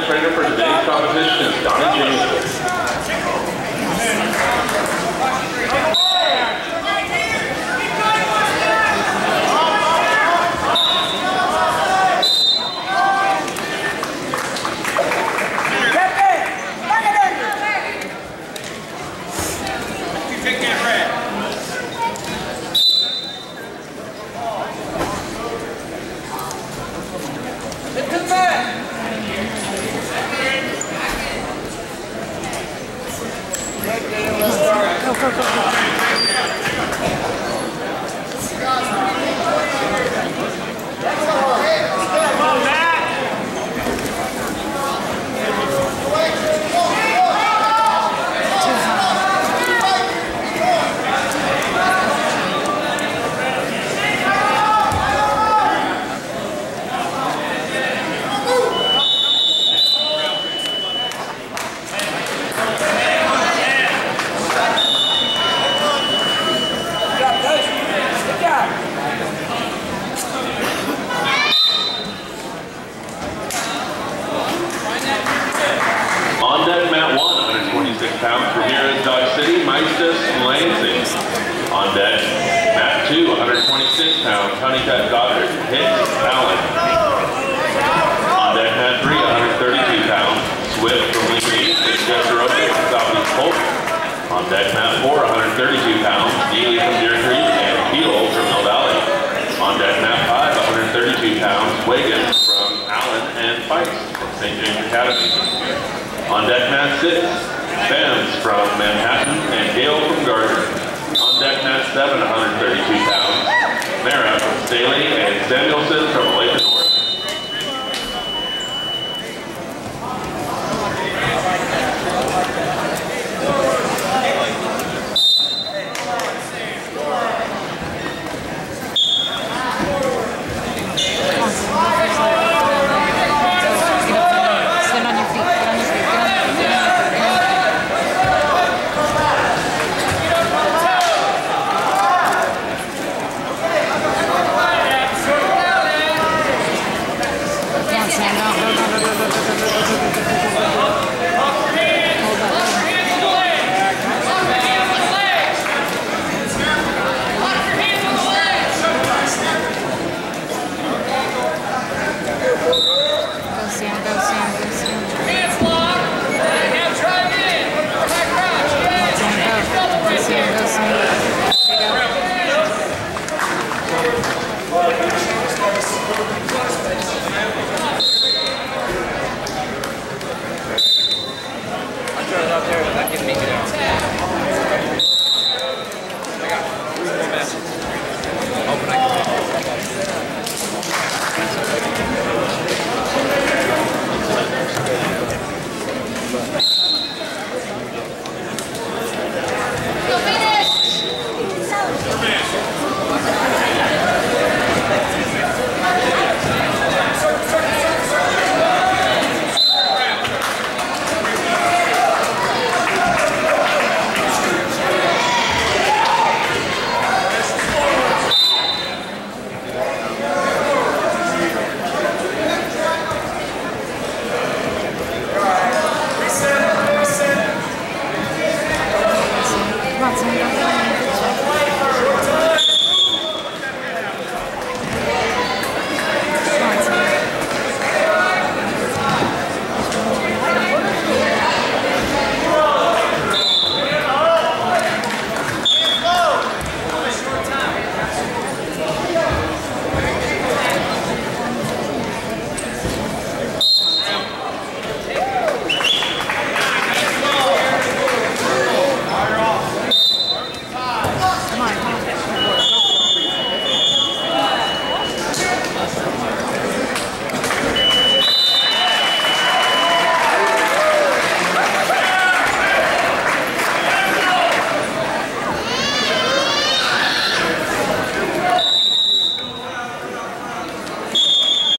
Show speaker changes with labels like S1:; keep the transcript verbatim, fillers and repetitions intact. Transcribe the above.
S1: trainer for today's competition is Donnie James.
S2: Go, go, go, go.
S1: On deck, mat one, one hundred twenty-six pounds, Ramirez, Dodge City, Maestas, Lansing. On deck, mat two, one hundred twenty-six pounds, Honeycutt, Goddard, Hicks, Allen. On deck, mat three, one hundred thirty-two pounds, Swift from Lee Green, Desirota, Southeast Polk. On deck, mat four, one hundred thirty-two pounds, Neely from Deer Creek, and Keel from Mill Valley. On deck, mat five, one hundred thirty-two pounds, Wagon from Allen and Fikes from Saint James Academy. On deck, mat six, Benz from Manhattan and Gale from Gardner. On deck, mat seven, one hundred thirty-two pounds, Mara from Staley and Samuelson from Lake